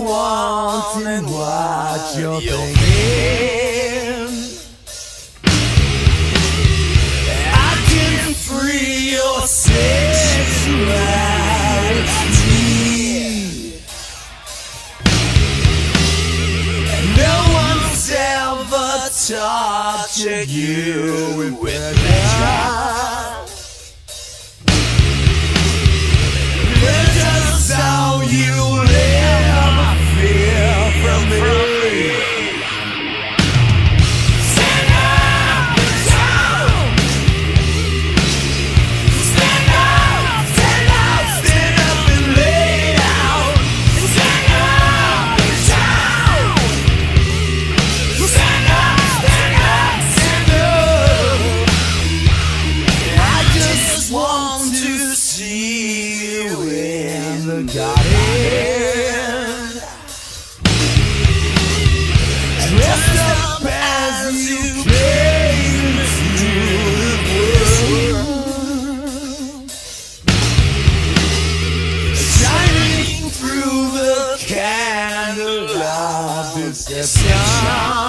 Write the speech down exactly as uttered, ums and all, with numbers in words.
want and what you're thinking. I can free your sexuality. No one's ever tortured you with pleasure. That's how you live, I feel from me. Stand up and shout. Stand up, stand up, stand up and lay down. Stand up and shout. Stand up, stand up, stand up. I just want to see you in the garden, dressed up as you came into the world, shining through the candle of deception.